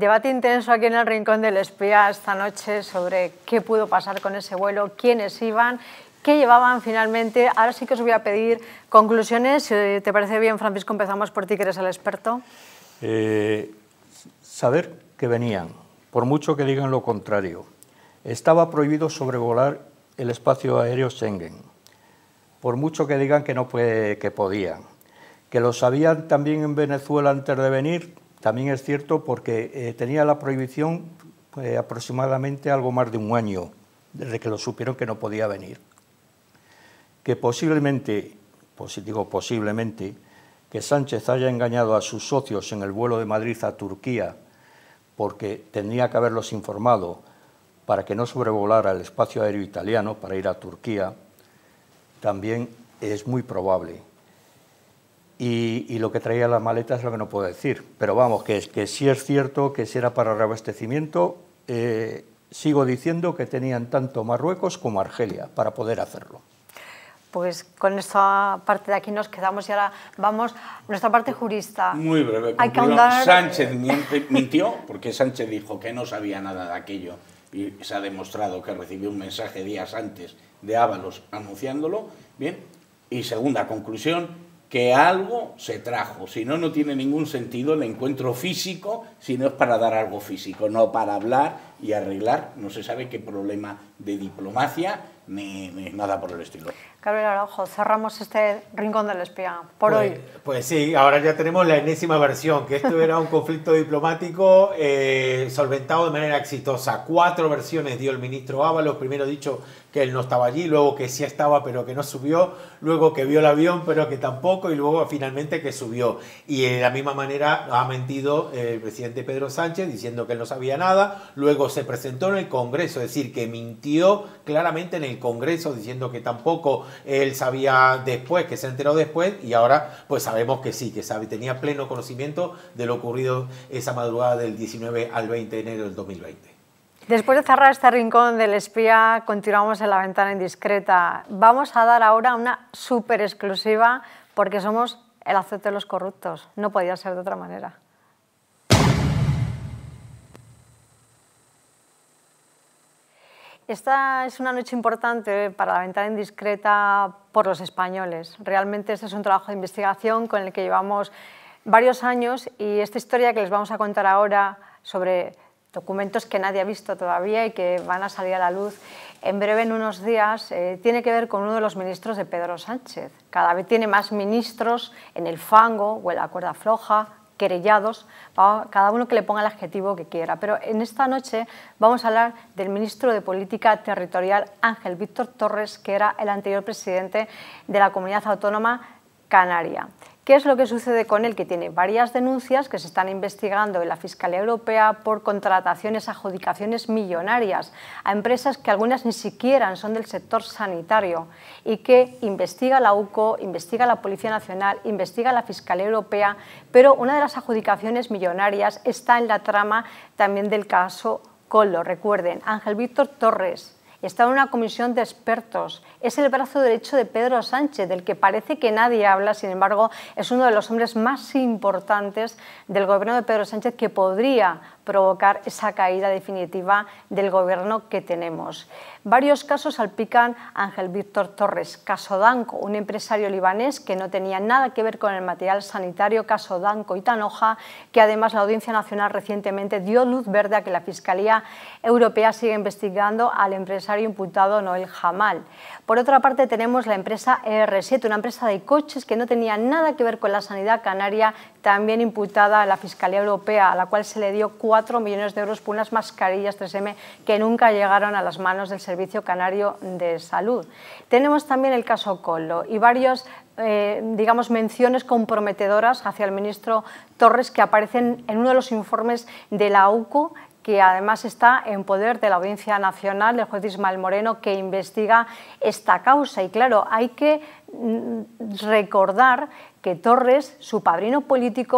Debate intenso aquí en el Rincón del Espía esta noche sobre qué pudo pasar con ese vuelo, quiénes iban, qué llevaban finalmente. Ahora sí que os voy a pedir conclusiones. Si te parece bien, Francisco, empezamos por ti, que eres el experto. Saber que venían, por mucho que digan lo contrario. Estaba prohibido sobrevolar el espacio aéreo Schengen, por mucho que digan que no que podían. Que lo sabían también en Venezuela antes de venir, también es cierto, porque tenía la prohibición aproximadamente algo más de un año, desde que lo supieron que no podía venir. Que posiblemente, digo posiblemente, que Sánchez haya engañado a sus socios en el vuelo de Madrid a Turquía, porque tendría que haberlos informado para que no sobrevolara el espacio aéreo italiano para ir a Turquía, también es muy probable. Y lo que traía las maletas es lo que no puedo decir, pero vamos, que sí es cierto que si era para reabastecimiento, sigo diciendo que tenían tanto Marruecos como Argelia para poder hacerlo. Pues con esta parte de aquí nos quedamos y ahora vamos a nuestra parte jurista. Muy breve. Hay que ahondar... Sánchez mintió porque Sánchez dijo que no sabía nada de aquello y se ha demostrado que recibió un mensaje días antes de Ábalos anunciándolo. Bien. Y segunda conclusión, que algo se trajo, si no, no tiene ningún sentido el encuentro físico, si no es para dar algo físico, no para hablar y arreglar, no se sabe qué problema de diplomacia ni nada por el estilo. Gabriel Araujo, cerramos este Rincón del Espía por hoy. Pues sí, ahora ya tenemos la enésima versión, que esto era un conflicto diplomático solventado de manera exitosa. 4 versiones dio el ministro Ábalos, primero dicho que él no estaba allí, luego que sí estaba pero que no subió, luego que vio el avión pero que tampoco y luego finalmente que subió. Y de la misma manera ha mentido el presidente Pedro Sánchez diciendo que él no sabía nada, luego se presentó en el Congreso, es decir, que mintió claramente en el Congreso diciendo que tampoco él sabía después, que se enteró después y ahora pues sabemos que sí, que tenía pleno conocimiento de lo ocurrido esa madrugada del 19 al 20 de enero del 2020. Después de cerrar este Rincón del Espía, continuamos en La Ventana Indiscreta. Vamos a dar ahora una súper exclusiva porque somos el azote de los corruptos. No podía ser de otra manera. Esta es una noche importante para La Ventana Indiscreta por los españoles. Realmente este es un trabajo de investigación con el que llevamos varios años y esta historia que les vamos a contar ahora sobre documentos que nadie ha visto todavía y que van a salir a la luz en breve, en unos días, tiene que ver con uno de los ministros de Pedro Sánchez. Cada vez tiene más ministros en el fango o en la cuerda floja, querellados, cada uno que le ponga el adjetivo que quiera. Pero en esta noche vamos a hablar del ministro de Política Territorial, Ángel Víctor Torres, que era el anterior presidente de la Comunidad Autónoma Canaria. ¿Qué es lo que sucede con él? Que tiene varias denuncias que se están investigando en la Fiscalía Europea por contrataciones, adjudicaciones millonarias a empresas que algunas ni siquiera son del sector sanitario y que investiga la UCO, investiga la Policía Nacional, investiga la Fiscalía Europea, pero una de las adjudicaciones millonarias está en la trama también del caso Koldo. Recuerden, Ángel Víctor Torres está en una comisión de expertos, es el brazo derecho de Pedro Sánchez, del que parece que nadie habla, sin embargo, es uno de los hombres más importantes del gobierno de Pedro Sánchez que podría provocar esa caída definitiva del gobierno que tenemos. Varios casos salpican a Ángel Víctor Torres. Caso Danco, un empresario libanés que no tenía nada que ver con el material sanitario, caso Danco y Tanoja, que además la Audiencia Nacional recientemente dio luz verde a que la Fiscalía Europea sigue investigando al empresario imputado Noel Jamal. Por otra parte tenemos la empresa ER7, una empresa de coches que no tenía nada que ver con la sanidad canaria, también imputada a la Fiscalía Europea, a la cual se le dio 4 millones de euros por unas mascarillas 3M que nunca llegaron a las manos del Servicio Canario de Salud. Tenemos también el caso Koldo y varios digamos, menciones comprometedoras hacia el ministro Torres que aparecen en uno de los informes de la UCO, que además está en poder de la Audiencia Nacional, del juez Ismael Moreno, que investiga esta causa. Y claro, hay que recordar que Torres, su padrino político,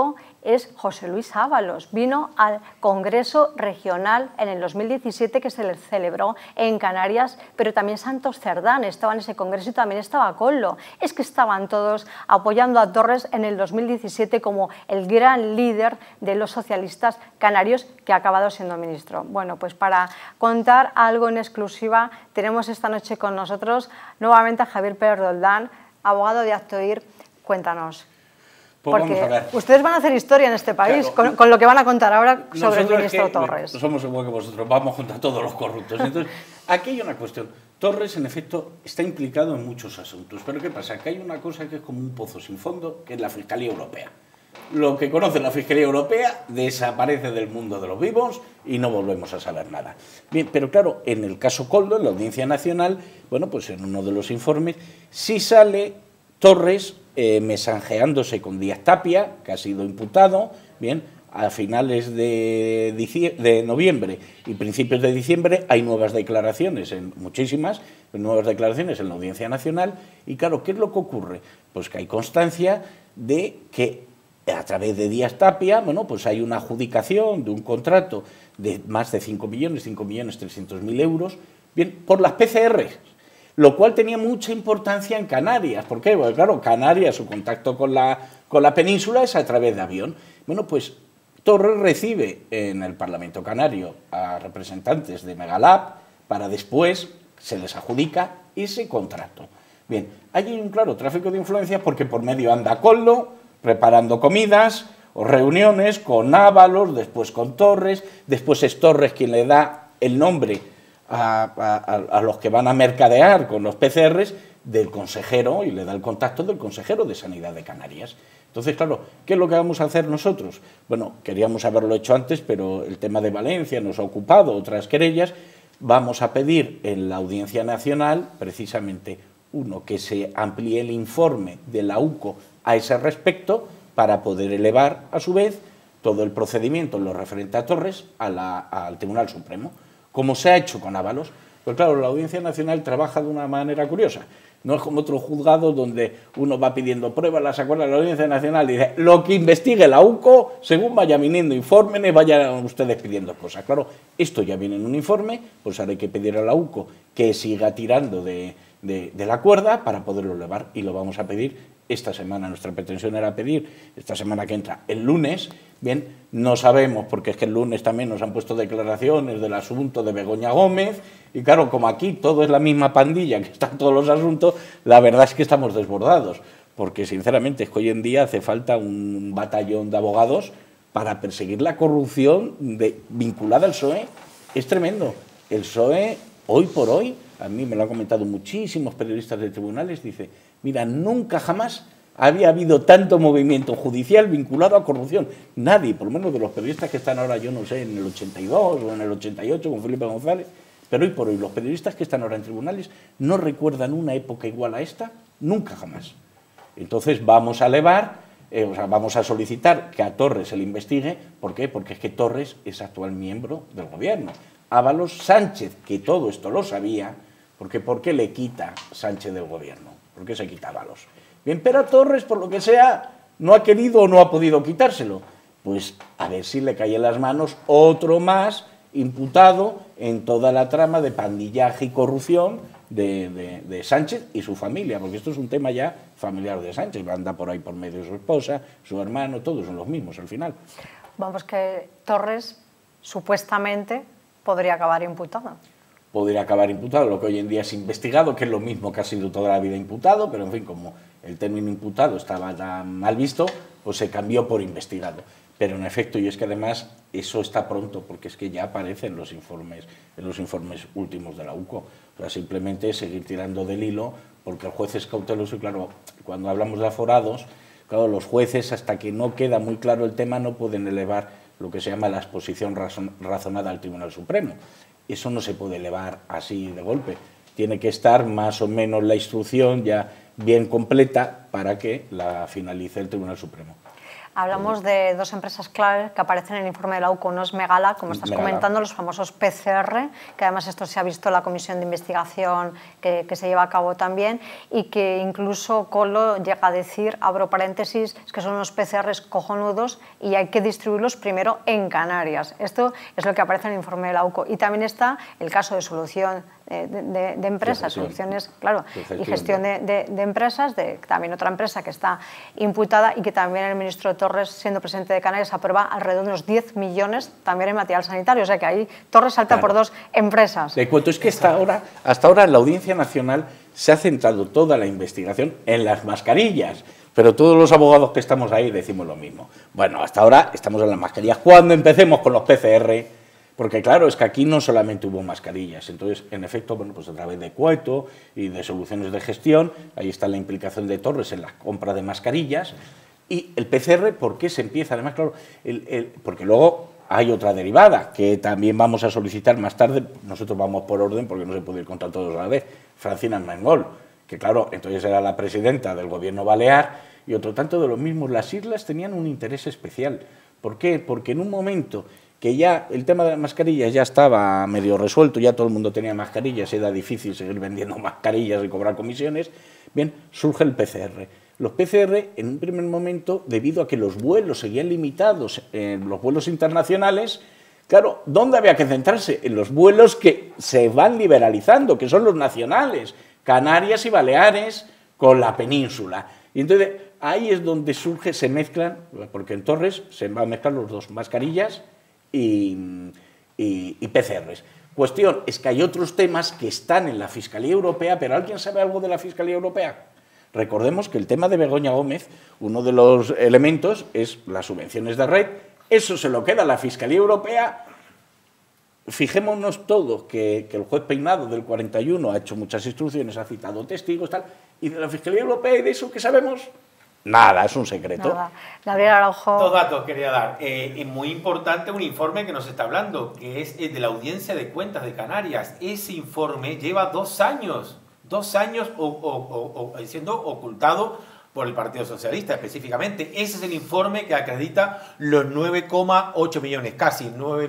es José Luis Ábalos. Vino al Congreso Regional en el 2017 que se le celebró en Canarias, pero también Santos Cerdán estaba en ese congreso y también estaba Coldo. Es que estaban todos apoyando a Torres en el 2017 como el gran líder de los socialistas canarios que ha acabado siendo ministro. Bueno, pues para contar algo en exclusiva tenemos esta noche con nosotros nuevamente a Javier Pérez Roldán, abogado de Actoir. Cuéntanos. Pues porque vamos a ver. ustedes van a hacer historia en este país, claro, con lo que van a contar ahora sobre nosotros el ministro Torres. Somos igual que vosotros, vamos contra todos los corruptos. Entonces, aquí hay una cuestión. Torres, en efecto, está implicado en muchos asuntos. Pero ¿qué pasa? Que hay una cosa que es como un pozo sin fondo, que es la Fiscalía Europea. Lo que conoce la Fiscalía Europea desaparece del mundo de los vivos y no volvemos a saber nada. Bien, pero claro, en el caso Coldo, en la Audiencia Nacional, bueno, pues en uno de los informes sí sale Torres mesanjeándose con Díaz Tapia, que ha sido imputado, bien, a finales de noviembre y principios de diciembre hay nuevas declaraciones, muchísimas nuevas declaraciones en la Audiencia Nacional, y claro, ¿qué es lo que ocurre? Pues que hay constancia de que a través de Díaz Tapia, bueno, pues hay una adjudicación de un contrato de más de 5.300.000 euros, bien, por las PCR, lo cual tenía mucha importancia en Canarias. ¿Por qué? Porque claro, Canarias, su contacto con la península es a través de avión. Bueno, pues Torres recibe en el Parlamento Canario a representantes de Megalab para después se les adjudica ese contrato. Bien, hay un claro tráfico de influencias porque por medio anda Coldo, preparando comidas o reuniones con Ábalos, después con Torres, después es Torres quien le da el nombre a los que van a mercadear con los PCRs del consejero y le da el contacto del consejero de Sanidad de Canarias. Entonces, claro, ¿qué es lo que vamos a hacer nosotros? Bueno, queríamos haberlo hecho antes, pero el tema de Valencia nos ha ocupado, otras querellas. Vamos a pedir en la Audiencia Nacional, precisamente, que se amplíe el informe de la UCO a ese respecto para poder elevar, a su vez, todo el procedimiento en lo referente a Torres al Tribunal Supremo, como se ha hecho con Ábalos. Pero claro, la Audiencia Nacional trabaja de una manera curiosa. No es como otros juzgados donde uno va pidiendo pruebas, las acuerda la Audiencia Nacional y dice lo que investigue la UCO, según vaya viniendo informes, vayan ustedes pidiendo cosas. Claro, esto ya viene en un informe, pues ahora hay que pedir a la UCO que siga tirando de la cuerda para poderlo elevar, y lo vamos a pedir esta semana. Nuestra pretensión era pedir esta semana que entra, el lunes. Bien, no sabemos, porque es que el lunes también nos han puesto declaraciones del asunto de Begoña Gómez, y claro, como aquí todo es la misma pandilla que están todos los asuntos, la verdad es que estamos desbordados, porque sinceramente es que hoy en día hace falta un batallón de abogados para perseguir la corrupción vinculada al PSOE. Es tremendo. El PSOE, hoy por hoy, a mí me lo han comentado muchísimos periodistas de tribunales, dice, mira, nunca jamás había habido tanto movimiento judicial vinculado a corrupción. Nadie, por lo menos de los periodistas que están ahora, yo no sé, en el 82 o en el 88 con Felipe González, pero hoy por hoy los periodistas que están ahora en tribunales no recuerdan una época igual a esta, nunca jamás. Entonces vamos a elevar, vamos a solicitar que a Torres se le investigue. ¿Por qué? Porque es que Torres es actual miembro del gobierno. Ábalos, Sánchez, que todo esto lo sabía, porque ¿por qué le quita Sánchez del gobierno? ¿Por qué se quita Ábalos? Bien, pero a Torres, por lo que sea, no ha querido o no ha podido quitárselo. Pues a ver si le cae en las manos otro más imputado en toda la trama de pandillaje y corrupción de Sánchez y su familia, porque esto es un tema ya familiar de Sánchez, anda por ahí por medio de su esposa, su hermano, todos son los mismos al final. Vamos, que Torres supuestamente podría acabar imputado. Podría acabar imputado, lo que hoy en día es investigado, que es lo mismo que ha sido toda la vida imputado, pero en fin, como el término imputado estaba tan mal visto, pues se cambió por investigado. Pero en efecto, y es que además eso está pronto, porque es que ya aparece en los informes últimos de la UCO. O sea, simplemente seguir tirando del hilo, porque el juez es cauteloso y claro, cuando hablamos de aforados, claro, los jueces hasta que no queda muy claro el tema no pueden elevar lo que se llama la exposición razonada al Tribunal Supremo. Eso no se puede elevar así de golpe. Tiene que estar más o menos la instrucción ya bien completa para que la finalice el Tribunal Supremo. Hablamos de dos empresas clave que aparecen en el informe de la UCO. Uno es Megala, como estás comentando, los famosos PCR, que además esto se ha visto en la comisión de investigación que se lleva a cabo también, y que incluso Koldo llega a decir, abro paréntesis, es que son unos PCRs cojonudos y hay que distribuirlos primero en Canarias. Esto es lo que aparece en el informe de la UCO. Y también está el caso de solución de empresas, soluciones, claro, y gestión de empresas, también otra empresa que está imputada, y que también el ministro Torres, siendo presidente de Canarias, aprueba alrededor de unos 10 millones también en material sanitario. O sea que ahí Torres salta por dos empresas. De cuento, es que hasta ahora en la Audiencia Nacional se ha centrado toda la investigación en las mascarillas, pero todos los abogados que estamos ahí decimos lo mismo. Bueno, hasta ahora estamos en las mascarillas. Cuando empecemos con los PCR, porque claro, es que aquí no solamente hubo mascarillas, entonces, en efecto, bueno, pues a través de Cueto y de soluciones de gestión, ahí está la implicación de Torres en la compra de mascarillas, y el PCR, ¿por qué se empieza? Además, claro, porque luego hay otra derivada, que también vamos a solicitar más tarde, nosotros vamos por orden, porque no se puede ir contra todos a la vez, Francina Armengol, que claro, entonces era la presidenta del gobierno balear, y otro tanto de lo mismo. Las islas tenían un interés especial. ¿Por qué? Porque en un momento que ya el tema de las mascarillas ya estaba medio resuelto, ya todo el mundo tenía mascarillas, era difícil seguir vendiendo mascarillas y cobrar comisiones, bien, surge el PCR. Los PCR, en un primer momento, debido a que los vuelos seguían limitados en los vuelos internacionales, claro, ¿dónde había que centrarse? En los vuelos que se van liberalizando, que son los nacionales, Canarias y Baleares con la península. Y entonces ahí es donde surge, se mezclan, porque en Torres se van a mezclar los dos, mascarillas y PCRs. Cuestión es que hay otros temas que están en la Fiscalía Europea, pero ¿alguien sabe algo de la Fiscalía Europea? Recordemos que el tema de Begoña Gómez, uno de los elementos es las subvenciones de red, eso se lo queda a la Fiscalía Europea. Fijémonos todo que el juez Peinado del 41 ha hecho muchas instrucciones, ha citado testigos, tal, y de la Fiscalía Europea y de eso, ¿qué sabemos? Nada, es un secreto. Nada. Gabriel Araujo. Dos datos quería dar. Es muy importante un informe que nos está hablando, que es el de la Audiencia de Cuentas de Canarias. Ese informe lleva 2 años, 2 años siendo ocultado por el Partido Socialista específicamente. Ese es el informe que acredita los 9,8 millones, casi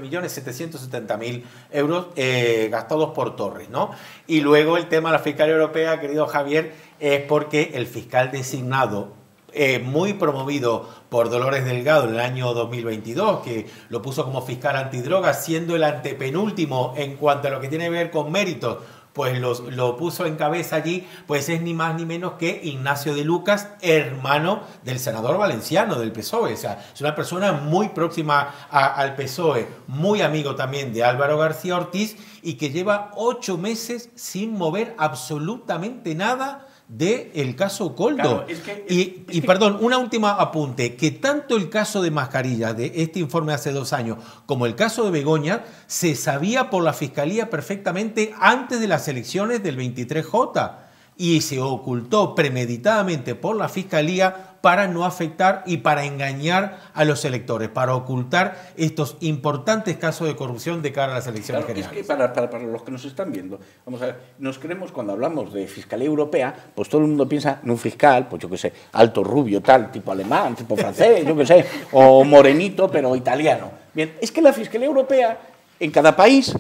9.770.000 euros gastados por Torres, ¿no? Y luego el tema de la Fiscalía Europea, querido Javier, es porque el fiscal designado, muy promovido por Dolores Delgado en el año 2022, que lo puso como fiscal antidrogas, siendo el antepenúltimo en cuanto a lo que tiene que ver con méritos, pues lo puso en cabeza allí, pues es ni más ni menos que Ignacio de Lucas, hermano del senador valenciano del PSOE. O sea, es una persona muy próxima al PSOE, muy amigo también de Álvaro García Ortiz, y que lleva 8 meses sin mover absolutamente nada del caso Koldo. Claro, perdón, una última apunte, que tanto el caso de mascarillas de este informe hace 2 años como el caso de Begoña se sabía por la Fiscalía perfectamente antes de las elecciones del 23J y se ocultó premeditadamente por la Fiscalía para no afectar y para engañar a los electores, para ocultar estos importantes casos de corrupción de cara a las elecciones generales. Es que para los que nos están viendo, vamos a ver, nos creemos cuando hablamos de Fiscalía Europea, pues todo el mundo piensa en un fiscal, pues yo qué sé, alto, rubio, tal, tipo alemán, tipo francés, yo qué sé, o morenito, pero italiano. Bien, es que la Fiscalía Europea, en cada país,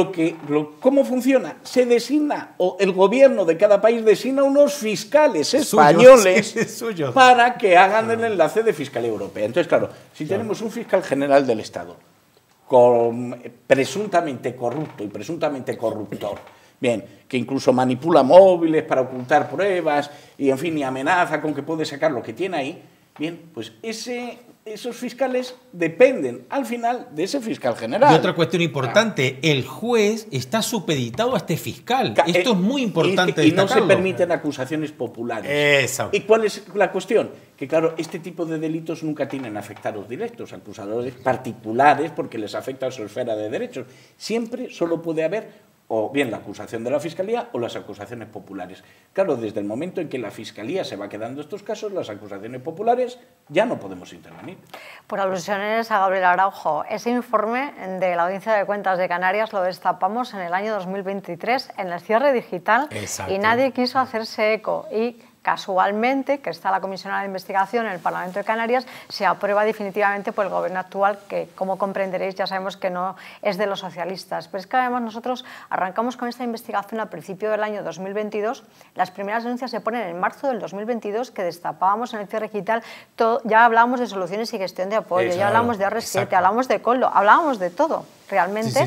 ¿cómo funciona? Se designa, o el gobierno de cada país designa unos fiscales españoles suyos, para que hagan el enlace de Fiscalía Europea. Entonces, claro, si tenemos un fiscal general del Estado presuntamente corrupto y presuntamente corruptor, bien, que incluso manipula móviles para ocultar pruebas y, en fin, y amenaza con que puede sacar lo que tiene ahí, bien, pues esos fiscales dependen al final de ese fiscal general. Y otra cuestión importante, el juez está supeditado a este fiscal. Esto es muy importante. Y no se permiten acusaciones populares. Eso. ¿Y cuál es la cuestión? Que claro, este tipo de delitos nunca tienen afectados directos, acusadores particulares, porque les afecta a su esfera de derechos. Siempre solo puede haber o bien la acusación de la Fiscalía o las acusaciones populares. Claro, desde el momento en que la Fiscalía se va quedando estos casos, las acusaciones populares ya no podemos intervenir. Por alusiones a Gabriel Araujo, ese informe de la Audiencia de Cuentas de Canarias lo destapamos en el año 2023 en el cierre digital. Exacto. Y nadie quiso hacerse eco. Y casualmente, que está la comisionada de investigación en el Parlamento de Canarias, se aprueba definitivamente por el gobierno actual, que como comprenderéis ya sabemos que no es de los socialistas. Pero es que además nosotros arrancamos con esta investigación al principio del año 2022, las primeras denuncias se ponen en marzo del 2022, que destapábamos en el cierre digital, ya hablábamos de soluciones y gestión de apoyo, ya hablábamos de R7, hablábamos de Coldo, hablábamos de todo realmente,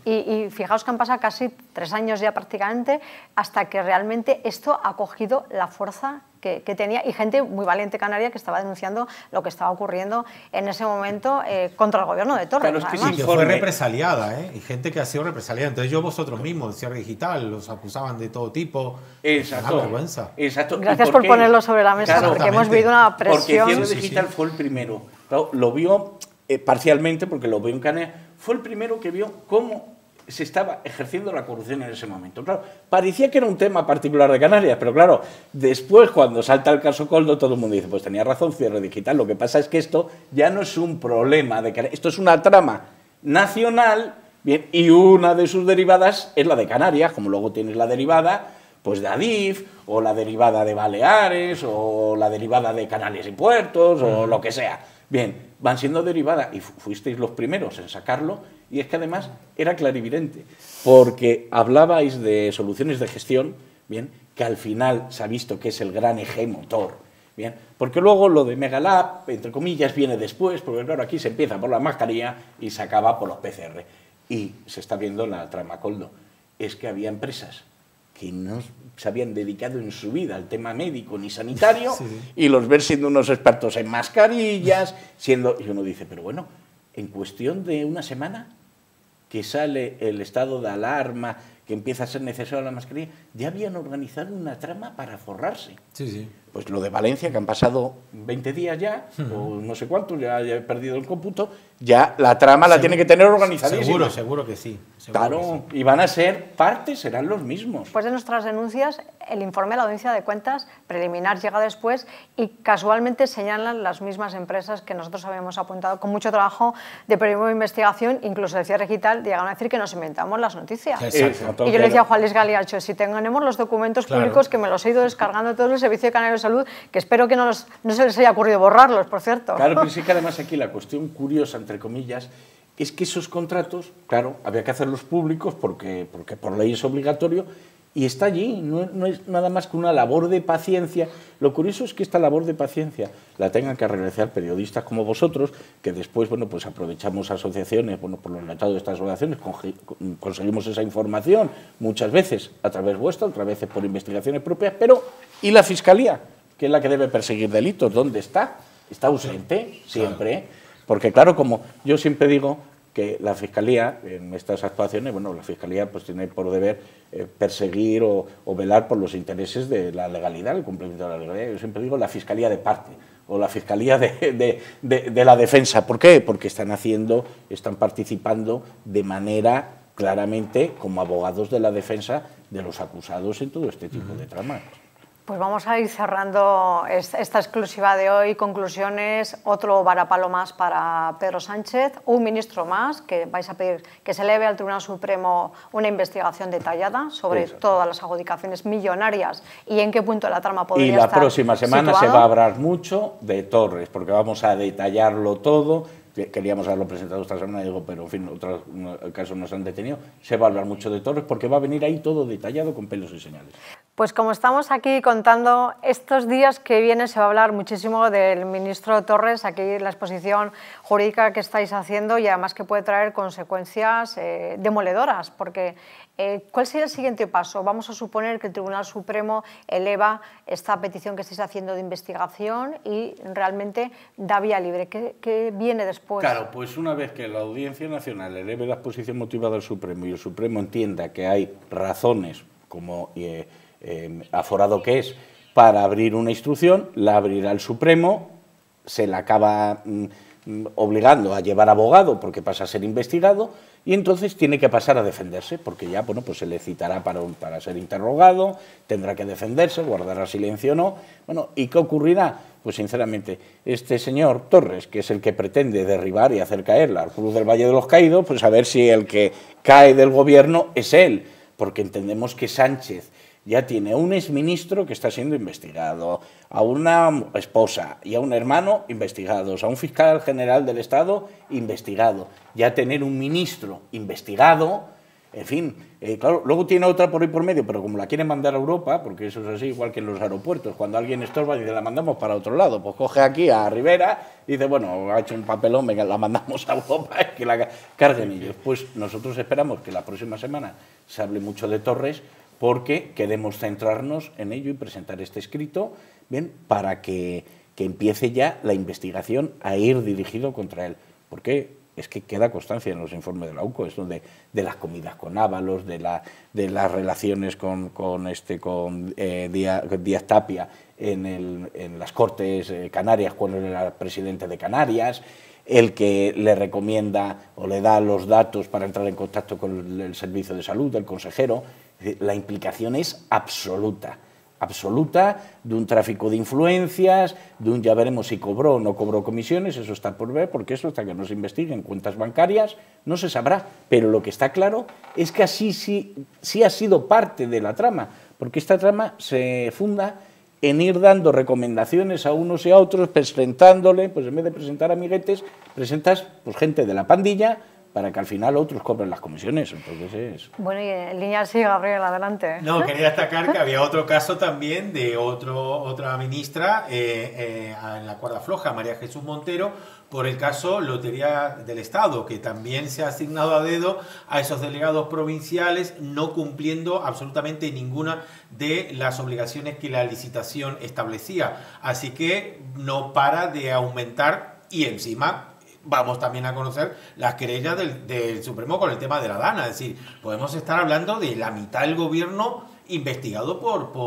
y fijaos que han pasado casi 3 años ya prácticamente hasta que realmente esto ha cogido la fuerza que tenía, y gente muy valiente canaria que estaba denunciando lo que estaba ocurriendo en ese momento contra el gobierno de Torres. Claro, es que sí, que fue represaliada, y gente que ha sido represaliada. Entonces yo vosotros mismos, el cierre digital, los acusaban de todo tipo. Exacto. Una vergüenza. Exacto. Gracias por ponerlo sobre la mesa, claro, porque hemos vivido una presión. Porque Cierre Digital fue el primero. Claro, lo vio parcialmente, porque lo vio en Canarias, fue el primero que vio cómo se estaba ejerciendo la corrupción en ese momento. Claro, parecía que era un tema particular de Canarias, pero claro, después cuando salta el caso Coldo, todo el mundo dice, pues tenía razón, Cierre Digital. Lo que pasa es que esto ya no es un problema de Canarias, esto es una trama nacional, bien, y una de sus derivadas es la de Canarias, como luego tienes la derivada pues de Adif, o la derivada de Baleares, o la derivada de Canales y Puertos, o lo que sea. Bien, van siendo derivadas, y fuisteis los primeros en sacarlo, y es que además era clarividente, porque hablabais de soluciones de gestión, bien, que al final se ha visto que es el gran eje motor, bien, porque luego lo de Megalab, entre comillas, viene después, porque claro, aquí se empieza por la mascarilla y se acaba por los PCR, y se está viendo en la trama Coldo, es que había empresas que no se habían dedicado en su vida al tema médico ni sanitario, y los ven siendo unos expertos en mascarillas, y uno dice, pero bueno, en cuestión de una semana que sale el estado de alarma, que empieza a ser necesaria la mascarilla, ya habían organizado una trama para forrarse. Pues lo de Valencia, que han pasado 20 días ya, o no sé cuántos, ya he perdido el cómputo, ya la trama la tiene que tener organizadísima. Seguro que sí. Claro, y van a ser partes, serán los mismos. Después de nuestras denuncias, el informe de la Audiencia de Cuentas preliminar llega después y casualmente señalan las mismas empresas que nosotros habíamos apuntado con mucho trabajo de periodismo de investigación, incluso de Cierre Digital, llegaron a decir que nos inventamos las noticias. Exacto. Y yo le decía a Juan Luis Galiacho, si tenemos los documentos públicos, que me los he ido descargando todos el Servicio Canario de Salud, que espero que no se les haya ocurrido borrarlos, por cierto. Claro, pero sí que además aquí la cuestión curiosa, entre comillas, es que esos contratos, claro, había que hacerlos públicos porque por ley es obligatorio, y está allí, no es nada más que una labor de paciencia. Lo curioso es que esta labor de paciencia la tengan que realizar periodistas como vosotros, que después, bueno, pues aprovechamos asociaciones, bueno, por los metados de estas asociaciones, conseguimos esa información muchas veces a través vuestra, otras veces por investigaciones propias, pero ¿y la Fiscalía? Que es la que debe perseguir delitos, ¿dónde está? Está ausente siempre, porque claro, como yo siempre digo, que la Fiscalía, en estas actuaciones, bueno, la Fiscalía pues tiene por deber perseguir o velar por los intereses de la legalidad, el cumplimiento de la legalidad. Yo siempre digo la Fiscalía de parte, o la Fiscalía de la Defensa. ¿Por qué? Porque están participando de manera claramente como abogados de la defensa de los acusados en todo este tipo de tramas. Pues vamos a ir cerrando esta exclusiva de hoy. Conclusiones, otro varapalo más para Pedro Sánchez, un ministro más, que vais a pedir que se eleve al Tribunal Supremo una investigación detallada sobre todas las adjudicaciones millonarias y en qué punto de la trama podría estar. Y la próxima semana se va a hablar mucho de Torres, porque vamos a detallarlo todo. Queríamos haberlo presentado esta semana, digo, pero en fin, otros casos nos han detenido. Se va a hablar mucho de Torres porque va a venir ahí todo detallado con pelos y señales. Pues como estamos aquí contando, estos días que vienen se va a hablar muchísimo del ministro Torres, aquí la exposición jurídica que estáis haciendo, y además que puede traer consecuencias demoledoras, porque ¿cuál sería el siguiente paso? Vamos a suponer que el Tribunal Supremo eleva esta petición que estáis haciendo de investigación y realmente da vía libre. ¿Qué viene después? Claro, pues una vez que la Audiencia Nacional eleve la exposición motivada al Supremo y el Supremo entienda que hay razones como aforado que es para abrir una instrucción, la abrirá el Supremo, se la acaba obligando a llevar abogado porque pasa a ser investigado, y entonces tiene que pasar a defenderse, porque ya, bueno, pues se le citará para ser interrogado, tendrá que defenderse, guardará silencio o no. Bueno, ¿y qué ocurrirá? Pues sinceramente, este señor Torres, que es el que pretende derribar y hacer caer la Cruz del Valle de los Caídos, pues a ver si el que cae del gobierno es él, porque entendemos que Sánchez, ya tiene a un exministro que está siendo investigado, a una esposa y a un hermano investigados, a un fiscal general del Estado investigado, ya tener un ministro investigado, en fin, claro, luego tiene otra por ahí por medio, pero como la quieren mandar a Europa, porque eso es así, igual que en los aeropuertos, cuando alguien estorba dice, la mandamos para otro lado, pues coge aquí a Rivera y dice, bueno, ha hecho un papelón, venga, la mandamos a Europa y que la carguen ellos. Pues nosotros esperamos que la próxima semana se hable mucho de Torres, porque queremos centrarnos en ello y presentar este escrito, bien, para que empiece ya la investigación a ir dirigido contra él. Porque es que queda constancia en los informes de la UCO, esto de las comidas con Ábalos, de las relaciones con Díaz Tapia en las Cortes Canarias cuando era presidente de Canarias, el que le recomienda o le da los datos para entrar en contacto con el servicio de salud del consejero. La implicación es absoluta, absoluta, de un tráfico de influencias, de un ya veremos si cobró o no cobró comisiones, eso está por ver, porque eso hasta que no se investiguen cuentas bancarias no se sabrá, pero lo que está claro es que así sí ha sido parte de la trama, porque esta trama se funda en ir dando recomendaciones a unos y a otros, presentándole, pues en vez de presentar amiguetes, presentas pues gente de la pandilla, para que al final otros cobren las comisiones. Entonces es... Bueno, y en línea sí, Gabriel, adelante. No, quería destacar que había otro caso también de otra ministra en la cuerda floja, María Jesús Montero, por el caso Lotería del Estado, que también se ha asignado a dedo a esos delegados provinciales, no cumpliendo absolutamente ninguna de las obligaciones que la licitación establecía. Así que no para de aumentar y encima... Vamos también a conocer las querellas del Supremo con el tema de la Dana. Es decir, podemos estar hablando de la mitad del gobierno investigado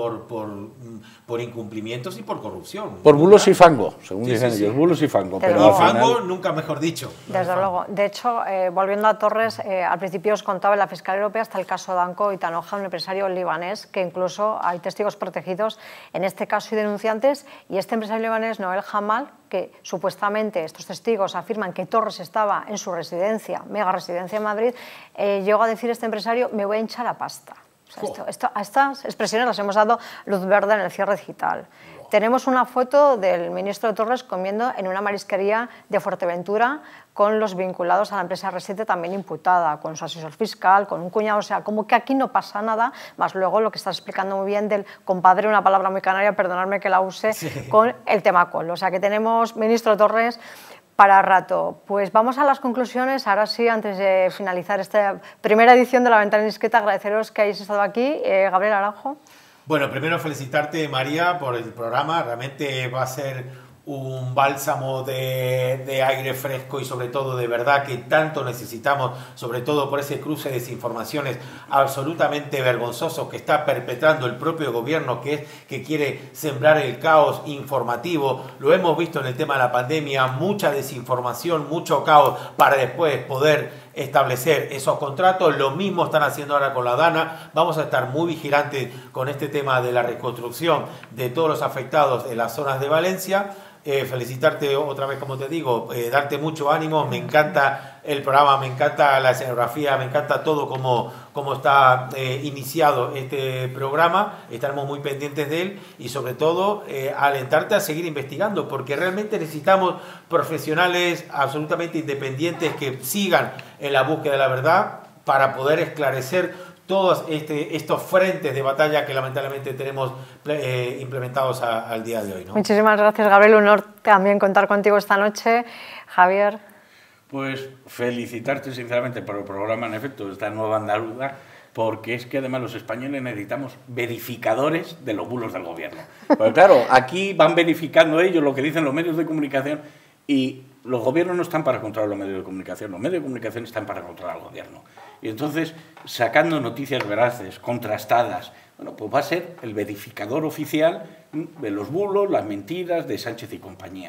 por incumplimientos y por corrupción. Por bulos y fango, según dicen sí. ellos, bulos y fango. Pero Pero al fango, final... nunca mejor dicho. Desde luego. De hecho, volviendo a Torres, al principio os contaba en la Fiscalía Europea está el caso Danko y Tanoja, un empresario libanés, que incluso hay testigos protegidos en este caso y denunciantes, y este empresario libanés, Noel Hamal, que supuestamente estos testigos afirman que Torres estaba en su residencia, mega residencia en Madrid, llegó a decir este empresario, me voy a hinchar a pasta. O sea, a estas expresiones las hemos dado luz verde en el cierre digital. Tenemos una foto del ministro de Torres comiendo en una marisquería de Fuerteventura con los vinculados a la empresa R7 también imputada, con su asesor fiscal, con un cuñado, o sea, como que aquí no pasa nada, más luego lo que estás explicando muy bien del compadre, una palabra muy canaria, perdonadme que la use, sí, con el tema col. O sea, que tenemos ministro Torres para rato. Pues vamos a las conclusiones. Ahora sí, antes de finalizar esta primera edición de La Ventana Indiscreta, agradeceros que hayáis estado aquí. Gabriel Aranjo. Bueno, primero felicitarte, María, por el programa. Realmente va a ser un bálsamo de aire fresco y sobre todo de verdad que tanto necesitamos, sobre todo por ese cruce de desinformaciones absolutamente vergonzoso que está perpetrando el propio gobierno, que quiere sembrar el caos informativo. Lo hemos visto en el tema de la pandemia, mucha desinformación, mucho caos para después poder establecer esos contratos. Lo mismo están haciendo ahora con la Dana. Vamos a estar muy vigilantes con este tema de la reconstrucción de todos los afectados en las zonas de Valencia. Felicitarte otra vez, como te digo, darte mucho ánimo. Me encanta el programa, me encanta la escenografía, me encanta todo como está iniciado este programa. Estaremos muy pendientes de él y sobre todo alentarte a seguir investigando, porque realmente necesitamos profesionales absolutamente independientes que sigan en la búsqueda de la verdad para poder esclarecer todos estos frentes de batalla que lamentablemente tenemos implementados al día de hoy, ¿no? Muchísimas gracias, Gabriel. Un honor también contar contigo esta noche. Javier. Pues felicitarte sinceramente por el programa, en efecto, esta nueva andaluza, porque es que además los españoles necesitamos verificadores de los bulos del gobierno. Porque claro, aquí van verificando ellos lo que dicen los medios de comunicación y los gobiernos no están para controlar los medios de comunicación, los medios de comunicación están para controlar al gobierno. Y entonces, sacando noticias veraces, contrastadas, bueno, pues va a ser el verificador oficial de los bulos, las mentiras de Sánchez y compañía.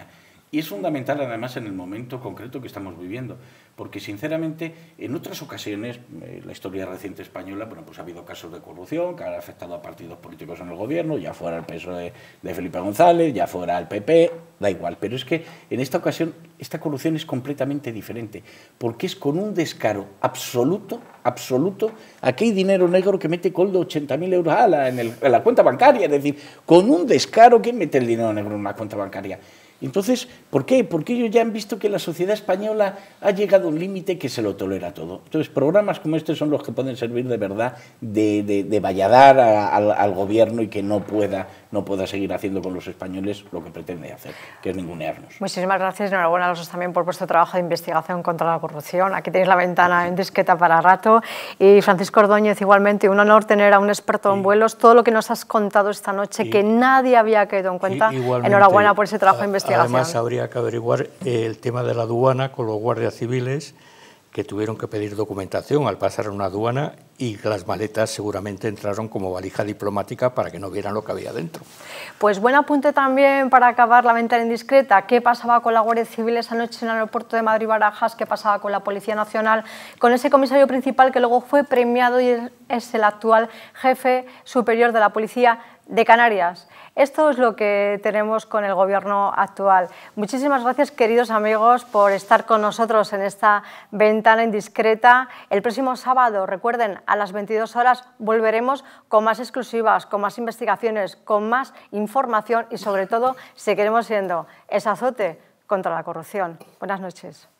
Y es fundamental, además, en el momento concreto que estamos viviendo, porque, sinceramente, en otras ocasiones, la historia reciente española, bueno, pues ha habido casos de corrupción que han afectado a partidos políticos en el gobierno, ya fuera el PSOE de Felipe González, ya fuera el PP, da igual. Pero es que, en esta ocasión, esta corrupción es completamente diferente, porque es con un descaro absoluto, absoluto. Aquí hay dinero negro que mete Coldo 80.000 euros en la cuenta bancaria, es decir, con un descaro. ¿Quién mete el dinero negro en una cuenta bancaria? Entonces, ¿por qué? Porque ellos ya han visto que la sociedad española ha llegado a un límite que se lo tolera todo. Entonces, programas como este son los que pueden servir de verdad de valladar al gobierno y que no pueda seguir haciendo con los españoles lo que pretende hacer, que es ningunearnos. Muchísimas gracias, enhorabuena a vosotros también por vuestro trabajo de investigación contra la corrupción. Aquí tenéis la ventana en discreta para rato. Y Francisco Ordóñez, igualmente, un honor tener a un experto en vuelos. Todo lo que nos has contado esta noche, que nadie había caído en cuenta, enhorabuena por ese trabajo de investigación. Además, habría que averiguar el tema de la aduana con los guardias civiles que tuvieron que pedir documentación al pasar una aduana y las maletas seguramente entraron como valija diplomática para que no vieran lo que había dentro. Pues buen apunte también para acabar la ventana indiscreta. ¿Qué pasaba con la Guardia Civil esa noche en el aeropuerto de Madrid-Barajas? ¿Qué pasaba con la Policía Nacional? Con ese comisario principal que luego fue premiado y es el actual jefe superior de la Policía de Canarias. Esto es lo que tenemos con el gobierno actual. Muchísimas gracias, queridos amigos, por estar con nosotros en esta ventana indiscreta. El próximo sábado, recuerden, a las 22 horas volveremos con más exclusivas, con más investigaciones, con más información y, sobre todo, seguiremos siendo ese azote contra la corrupción. Buenas noches.